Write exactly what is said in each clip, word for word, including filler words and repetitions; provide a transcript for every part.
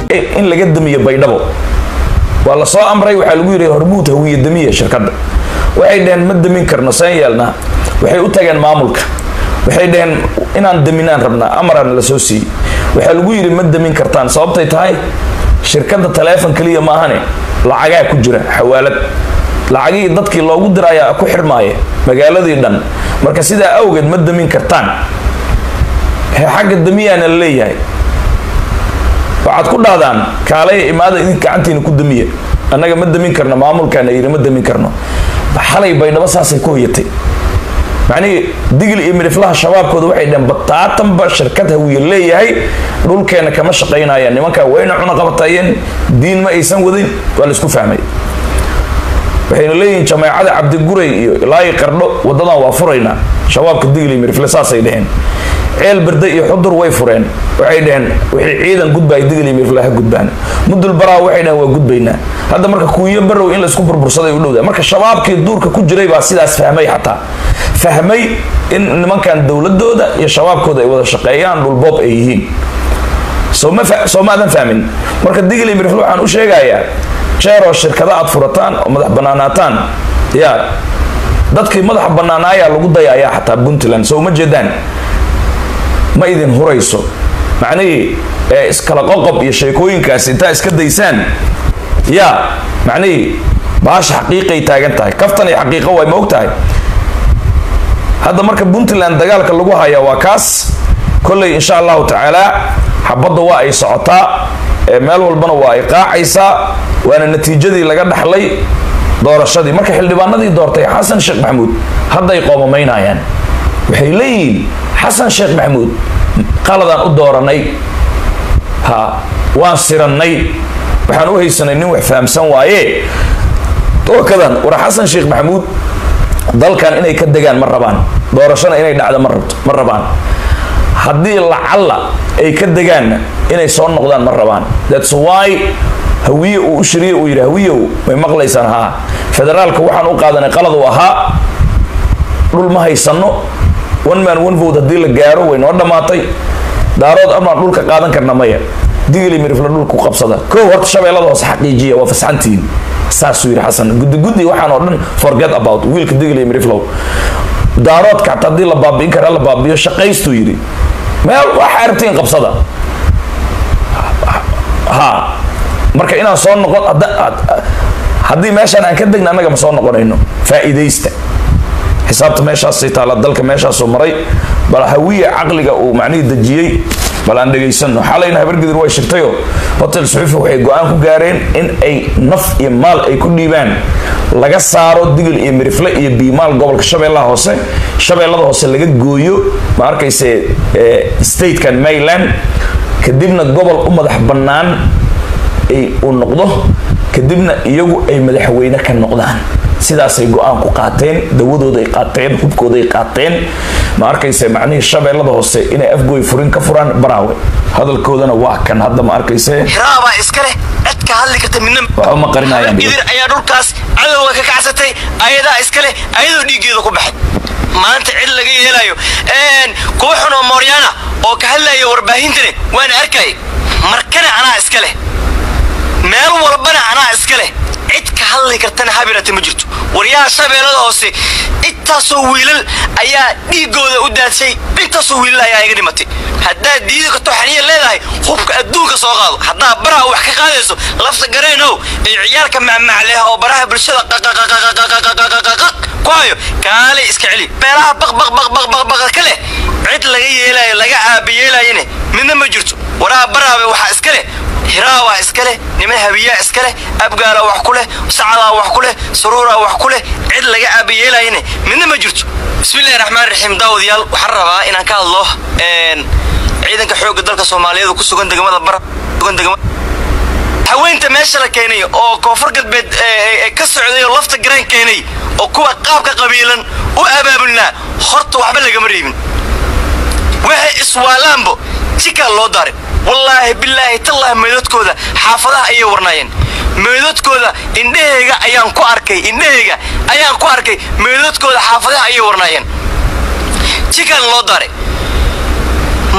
in laga damiyo baydhabo waa la soo amray waxa lagu yiri hormuud hawiye damiye shirkadda waxay dhaheen ma damin karno saan yeelna waxay u tageen maamulka waxay dhaheen inaan daminaan rabnaa amaran la soo sii waxa lagu yiri ma damin kartaan sababtay tahay shirkadda telefoon kaliya ma ahane lacaga ku jira xawaalad lacagii dadkii loogu diraya ku xirmaaye magaaladii dhan marka sida awgeed ma damin kartaan xagga damiyana leeyahay waxaad ku dhaadaan kaalay imaada idin gacantiina ku damiye annaga ma damin karno maamulkana yiri ma damin karno xalay baydhabo saasay ku hoyatay macni digil iyo miriflaha shabaabkooda waxay dhan bataatan ba shirkad hawiye leeyahay dhulkeena kama shaqeynayaan nimanka wayna cuna qabatayeen diin ma aysan wadin waa la isku fahmay waxayna leeyihiin jamaacada cabdi guray iyo ilaahay qardho wadadan waa furayna shabaabka digil iyo mirifle saasay dhaheen ceel barda iyo xudur way fureen waxay dhaheen wixii ciidan gudbay digil iyo mirifle ha gudbaan mudul baraa waxay dhaheen waa gudbaynaa hadda marka kuuyo barow in la isku burbursaday u dhowdaa marka shabaabkii duurka ku jiray baa sidaas fahmay xataa fahmay in nimankan dawladooda iyo shabaabkooda ay wada shaqeeyaan dhul boob ay yihiin soo ma soo ma adan fahmin marka digil iyo mirifle waxaan u sheegayaa jeero shirkada aad furataan oo madax banaanaataan ya dadkii madax banaanaaya lagu dayaaya xataa Puntland soo ma jeedaan ma idin hurayso macnaheedu ee iskala qoqob iyo sheekooyinkaas inta iska daysaan ya macnaheedu baash xaqiiqay taagan tahay kaftan iyo xaqiiqo way ma ogtahay hadda marka Puntland dagaalka lagu hayaa waa kaas kulay insha Allah taala xabada waa ay socotaa meel walbana waa ay qaacaysaa waana natiijadii laga dhaxlay doorashadii marka xildhibaanadii doortay Xasan Sheekh Maxamuud hadda ay qoomameynayaan waxay leeyihiin Xasan Sheekh Maxamuud qaladaan u dooranay ha waan siranay waxaan u haysanay nin wax fahamsan waaye tookadan war Xasan Sheekh Maxamuud dalkan inay ka degaan ma rabaan doorashada inay dhacdo ma rabto ma rabaan haddii lacalla ay ka degaan inay soo noqdaan ma rabaan that's why hawiye uu shiriye uu yiri hawiye way maqlaysaan ha federaalka waxaan u qaadanay qalad uu ahaa dhul ma haysano one man one vote hadii la gaaro way noo dhamaatay daarood ama dhulka qaadan karna maya digili mirifla dhulku qabsada koo horta shabeellada hoos xaqiijiya waa fasaxantiin saas uu yiri Xasan gudi gudi waxaan oo dhan forget about wiilka digili mirifla daarood ka hadii la baabiin kara la baabiyo shaqaysto yiri meel wax artiin qabsada ha marka inaan soo noqon hadii meeshan aan ka degna anaga ma soo noqonayno faa'iideysta xisaabta meeshaas ay taala dalka meeshaas soo maray bal hawiye aqliga uu macnii dajiyay bal aan dhageysano xalayna habargidir way shirtayo hotel suxufi waxay go'aan ku gaareen in ay naf iyo maal ay ku dhiibaan laga saaro digil iyo mirifle iyo biimaal gobolka shabeellaha hoose shabeellada hoose laga gooyo ma arkayse state kan Maryland kadibna gobol u madax banaan ay u noqdo kadibna iyagu ay madaxweyne ka noqdaan sidaas ay go'aan ku qaateen dawadooda ay qaateen hubkooda ay qaateen ma arkayse macnii shabeellada hoose inay afgooy furin ka furaan baraawe hadalkoodana waa kan hadda ma arkayse hiraaba iska leh cid ka hadli karta midna waxa ma qarinayaan idir ayaa dhulkaas cadawga ka kacsatay ayada iska leh ayadoo dhiigeeda ku baxay maanta cid laga yeelayo een kooxno Mooriyaana oo ka hadlaya warbaahintan waan arkay markana ana iska leh meel walbana ana iska leh cid ka hadli kartana habirata ma jirto wariyaha shabeellada hoose intaasoo wiilal ayaa dhiigooda u daadshay intaasoo wiilal ayaa iga dhimatay haddaa diidi karto xaniya leedahay hubka adduunka soo qaado haddaa baraha wax ka qaadayso lafta gareenow ee ciyaarka macmacleh oo baraha bulshada kuwayo kaale iska celi beelaha baq baq baq baq baq baq kale cid laga yeelayo laga aabiyeelayne midna ma jirto waraha baraha waxa iska leh hirawa iska leh niman habiya iska leh abgaala wax ku leh sacada wax ku leh surura wax ku leh cid laga aabiyeelayne midna ma jirto bismillaahir rahmaanir rahiim daawadayaal waxaan rabaa inaan ka hadlo een ciidanka xoogga dalka Soomaaliyeed ku sugan degmada bar sugan degmada haweenta meesha la keenay oo koonfur galbeed ee ka socday oo lafta garaan keenay oo kuwa qaabka qabiilan u abaabulna horta waxba laga mareebin waxa iswaalaanbo jika loo daray wallahi billahi tallah meedadkooda xaafadaha ay warnaayeen meedadkooda indheega ayaan ku arkay indheega ayaan ku arkay meedadkooda xaafadaha ay warnaayeen jika loo daray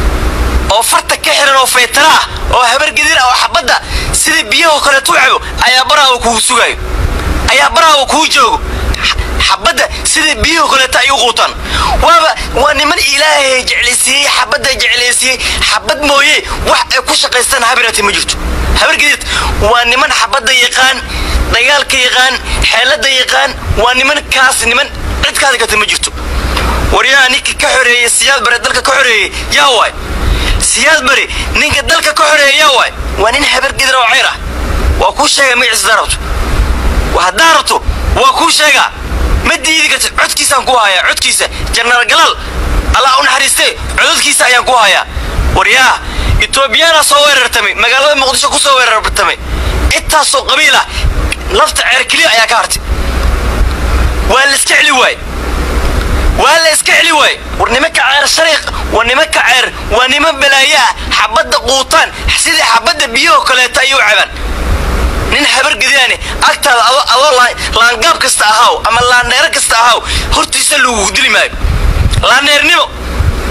oo farta ka xiran oo feetara oo habar gidir oo xabada sidii biyo kale tuucabo ayaa baraawo ku sugayo ayaa baraawo ku joogo xabada sidii biyo kale ta ay u quutan waaba waa niman ilaahay jeclisay xabada jeclisay xabad mooyee wax ay ku shaqaystaan habirati ma jirto habar gidir waa niman xabada yaqaan dagaalka yaqaan xeelada yaqaan waa niman kaas niman cid kaada ka ma jirto wariyaa ninka ka xoreeyay siyaad bare dalka ka xoreeyay yaa way siyaad bare ninka dalka ka xoreeyay yaa way waa nin habar gidir oo cayra waa ku sheegay magaciisa darabto waa darabto waa ku sheegay ma diidi karto codkiisa aan ku hayaa codkiisa general galal Allah u naxariistay codkiisa ayaan ku hayaa wariyaa Ethiopiana soo weerartamay magaalada Muqdisho ku soo weerartamay inta soo qabiila lafta cirkili ayaa ka hartay waa la iska celi way waa la iska celi way warnimaka ceer shariiq warnimaka ceer waa niman balaaya xabada quutan sidii xabada biyo kale taayuu caban nin habar gidaane agtaada adoo laan gaab kasta ahaw ama laan neer kasta ahaw hortiisa lagu dili maayo laan neernimo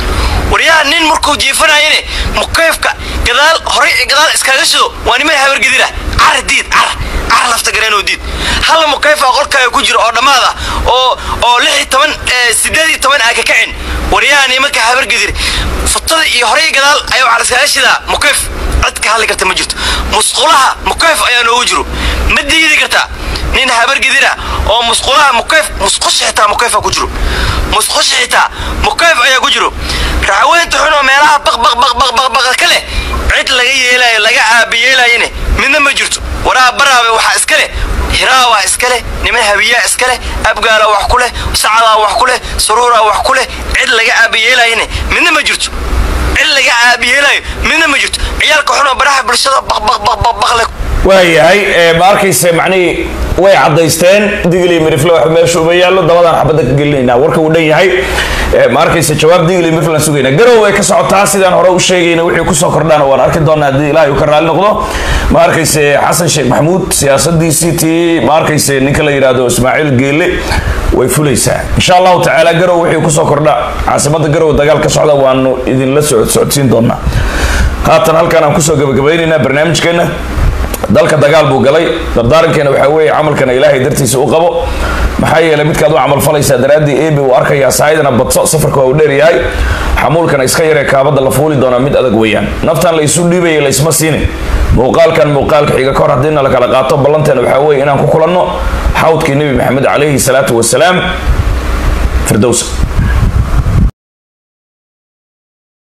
وريا نين مركو جيفنا هنا مكيفك قدال هري قدال إسكاجسو وأنا ما هبر قديرة عر ديد عر عر لفت قرينه وديد هلا مكيف أقول كا يكجر أو ماذا أو أو لحي تمن سدادي تمن أككعين وريا أنا ما كهبر قدير فطر يهري قدال أيوة على إسكاجسو ذا مكيف عدك هلا قلت مجرد مسقولها مكيف أيانو وجرو مدي ذي قلتها نين هبر قديرة أو مسقولها مكيف مسقش حتى مكيف كجرو مسقش حتى مكيف أيا كجرو رعوين تحنو ميلها بق بق بق بق بق بق كله عد لقي يلا لقى بيلا يني من ما جرت ورا برا وح إسكله هراوا إسكله نمن هبيا إسكله أبقى له وحكله سعلا وحكله سرورا وحكله عد لقى بيلا يني من ما جرت عد لقى بيلا من ما جرت عيالك حنو برا برشة بق بق بق بق بق لك واي هاي ماركيس معني way cadaysteen digli miriflo wax meesha u yaalo dabadan xabada ka gelinayna warka uu dhan yahay markaysa jawaab digli miriflo la sugayna garow ay ka socotaa sidaan hore u sheegayna wixii ku soo kordhana waan arki doonaa hadii Ilaahay uu ka raali noqdo markaysa Xasan Sheekh Maxamuud siyaasadiisii tii markaysa ninka la yiraahdo Ismaaciil Geelle way fulaysaa insha Allah taala garow wixii ku soo kordha caasimada garow dagaal ka socda waanu idin la socodsiin doonaa haatan halkan aan ku soo gabagabeynayna barnaamijkeena dalka dagaal buu galay dardaarankeena waxa weeye amalkana Ilaahay dartiisa u qabo maxay yeelay midkaad u amal falaysa daraadii eebi uu arkaya saayidana badso safarka uu dheer yahay xamuulkana iska yaree kaabada la fuuli doona mid adag weeyaan naftan la isu dhiibay la isma siinin muuqaalkan muuqaalka xiga kor hadina la kala qaato ballanteena waxa weeye inaan ku kulanno xawdkii nabi maxamed calayhi salaatu wasalaam firdaws